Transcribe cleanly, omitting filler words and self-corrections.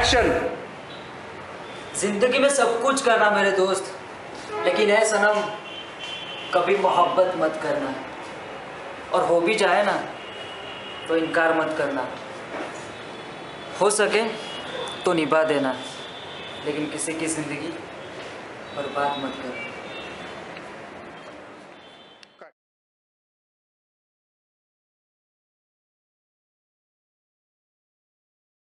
Action. जिंदगी में सब कुछ करना मेरे दोस्त, लेकिन है सनम कभी मोहब्बत मत करना, और हो भी जाए ना तो इनकार मत करना। हो सके तो निभा देना, लेकिन किसी की जिंदगी बर्बाद मत करना।